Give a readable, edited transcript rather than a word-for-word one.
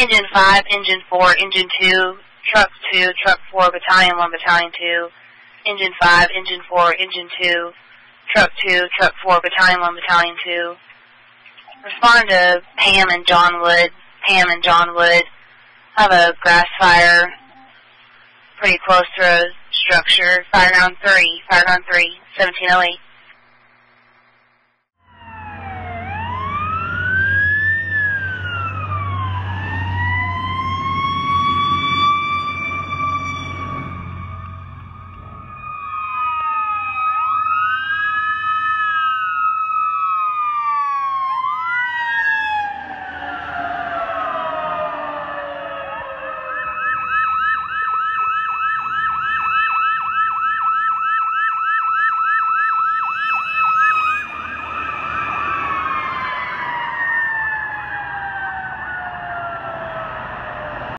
Engine 5, Engine 4, Engine 2, Truck 2, Truck 4, Battalion 1, Battalion 2, Engine 5, Engine 4, Engine 2, Truck 2, Truck 4, Battalion 1, Battalion 2. Respond to Pam and John Wood. Pam and John Wood have a grass fire pretty close to a structure. Fire ground 3, 1708.